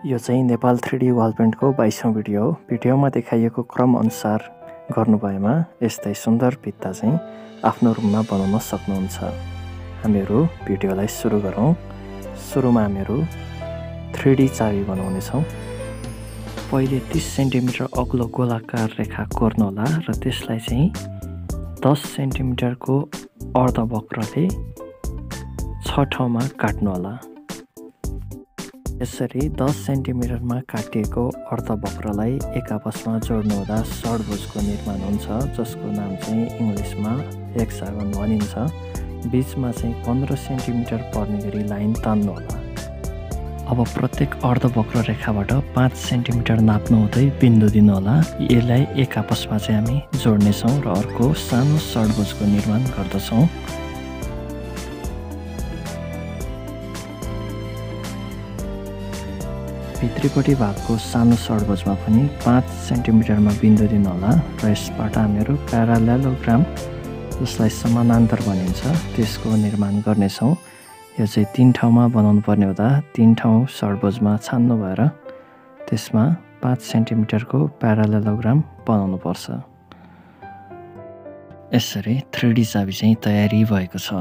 यो चाहिँ Nepal 3D wall पेन्टको 22औं भिडियो हो। भिडियोमा देखाइएको क्रम अनुसार गर्नुभएमा यस्तै सुन्दर भित्ता चाहिँ आफ्नो रुममा बनाउन सक्नुहुन्छ। हामीहरू भिडियोलाई सुरु गरौँ। सुरुमा हामीहरू 3D चाबी बनाउने छौं। पहिले 30 सेन्टिमिटर अग्लो गोलाकार रेखा कोर्नुहोला र त्यसलाई चाहिँ 10 सेन्टिमिटरको अर्धवक्रले 6 ठाउँमा काट्नुहोला। यसरी 10 सेन्टिमिटरमा काटिएको अर्धवक्रलाई एक आपसमा जोड्नुहुँदा षड्भुजको निर्माण हुन्छ, जसको नाम चाहिँ इङ्ग्लिसमा हेक्सागन भनिन्छ। बीचमा चाहिँ 15 सेन्टिमिटर पर्ने गरी लाइन तान्नुहोला। अब प्रत्येक अर्धवक्र रेखाबाट 5 सेन्टिमिटर नाप्नु हुँदै बिन्दु दिनुहोला। यसलाई एक आपसमा चाहिँ हामी जोड्नेछौँ र अर्को सानो षड्भुजको निर्माण गर्दछौँ। भित्रीपट्टि भागको सानो षड्भुजमा पनि 5 सेन्टिमिटरमा बिन्दु दिनुहोला र यसबाट हामीहरू प्यारालेलोग्राम, जसलाई समानान्तर भनिन्छ, त्यसको निर्माण गर्नेछौँ। यो चाहिँ 3 ठाउँमा बनाउनु पर्ने हुँदा 3 ठाउँ षड्भुजमा छान्नु भएर त्यसमा 5 सेन्टिमिटरको प्यारालेलोग्राम बनाउनु पर्छ। यसरी 3D चाबी चाहिँ तयारी भएको छ।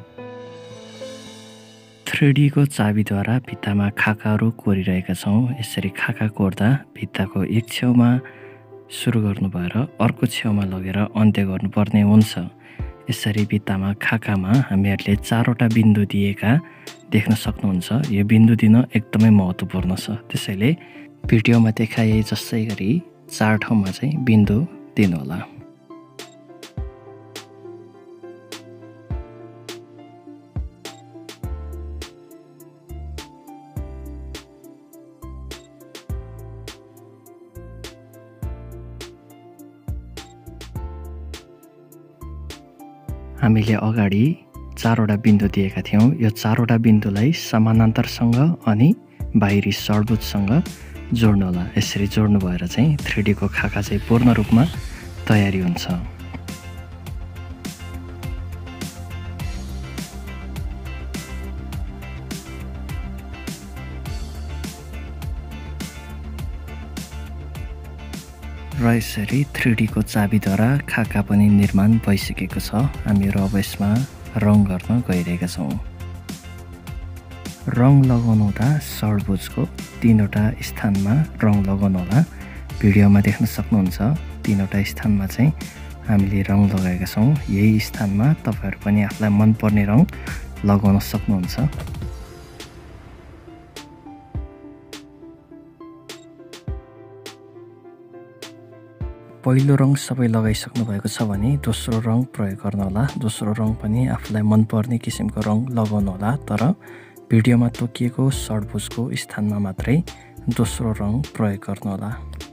3D को चाबीद्वारा भित्तामा खाकाहरू कोरिरहेका छौँ। यसरी खाका कोर्दा भित्ताको एक छेउमा सुरु गर्नु भएर अर्को छेउमा लगेर अन्त्य गर्नुपर्ने हुन्छ। यसरी भित्तामा खाकामा हामीहरूले 4वटा बिन्दु दिएका देख्न सक्नुहुन्छ। यो बिन्दु दिन एकदमै महत्त्वपूर्ण छ। त्यसैले भिडियोमा देखाए जस्तै गरी 4 ठाउँमा चाहिँ बिन्दु दिनुहोला। हामीले अगाडि 4वटा बिन्दु दिएका थियौँ। यो 4वटा बिन्दुलाई समानान्तरसँग अनि बाहिरी षड्भुजसँग जोड्नुहोला। यसरी जोड्नु भएर चाहिँ 3D को खाका चाहिँ पूर्ण रूपमा तयारी हुन्छ। र यसरी 3D को चाबीद्वारा खाका पनि निर्माण भइसकेको छ। हामीहरू अब यसमा रङ गर्न गइरहेका छौँ। रङ लगाउनु हुँदा षड्भुजको 3वटा स्थानमा रङ लगाउनु होला। भिडियोमा देख्न सक्नुहुन्छ 3वटा स्थानमा चाहिँ हामीले रङ लगाएका छौँ। यही स्थानमा तपाईहरु पनि आफूलाई मनपर्ने रङ लगाउन सक्नुहुन्छ। पहिलो रङ सबै लगाइसक्नु भएको छ भने दोस्रो रङ प्रयोग गर्नुहोला। दोस्रो रङ पनि आफूलाई मनपर्ने किसिमको रङ लगाउनुहोला, तर भिडियोमा तोकिएको षड्भुजको स्थानमा मात्रै दोस्रो रङ प्रयोग गर्नुहोला।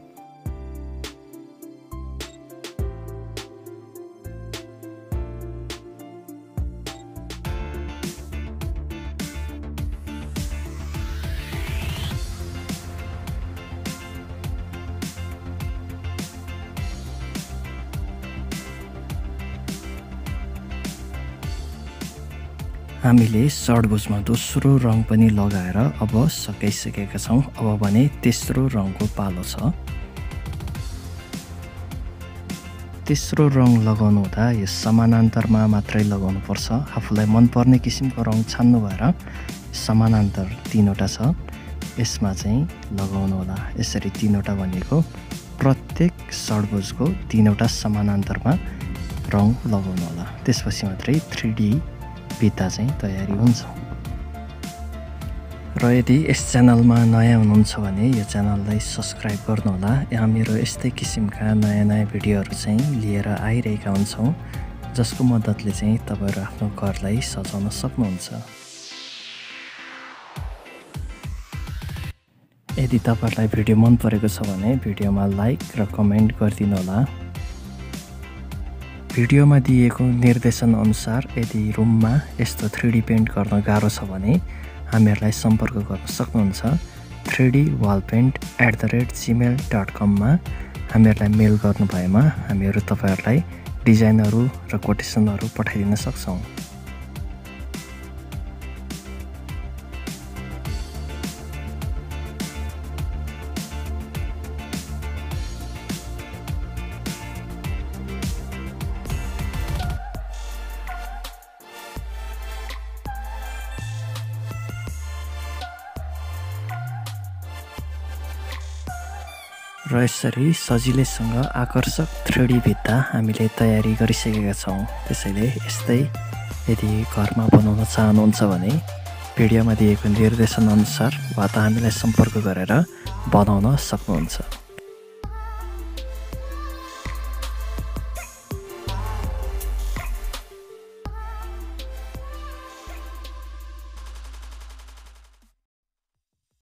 हामीले षड्भुजमा दोस्रो रङ पनि लगाएर अब सकाइसकेका छौँ। अब भने तेस्रो रङको पालो छ। तेस्रो रङ लगाउनु हुँदा यो समानान्तरमा मात्रै लगाउनु पर्छ। आफूलाई मनपर्ने किसिमको रङ छान्नु भएर समानान्तर 3वटा छ, यसमा चाहिँ लगाउनु होला। यसरी 3वटा भनेको प्रत्येक षड्भुजको 3वटा समानान्तरमा रङ लगाउनु होला। त्यसपछि मात्रै 3D भित्ता चाहिँ तयारी हुन्छ। र यदि यस च्यानलमा नयाँ हुनुहुन्छ भने यो च्यानललाई सब्स्क्राइब गर्नुहोला। यहाँ मेरो यस्तै किसिमका नयाँ भिडियोहरू चाहिँ लिएर आइरहेका हुन्छौँ, जसको मद्दतले चाहिँ तपाईहरु आफ्नो घरलाई सजाउन सक्नुहुन्छ। यदि तपाईहरुलाई भिडियो मन परेको छ भने भिडियोमा लाइक र कमेन्ट गरिदिनु होला। भिडियोमा दिएको निर्देशन अनुसार यदि रुममा यस्तो 3D पेन्ट गर्न गाह्रो छ भने हामीहरूलाई सम्पर्क गर्न सक्नुहुन्छ। 3dwallpaint@gmail.com मा हामीहरूलाई मेल गर्नु भएमा हामीहरू तपाईहरुलाई डिजाइनहरू र कोटेसनहरू पठाइदिन सक्छौं। र यसरी सजिलैसँग आकर्षक 3D भित्ता हामीले तयारी गरिसकेका छौँ। त्यसैले यस्तै यदि घरमा बनाउन चाहनुहुन्छ भने भिडियोमा दिएको निर्देशन अनुसार वा त हामीलाई सम्पर्क गरेर बनाउन सक्नुहुन्छ।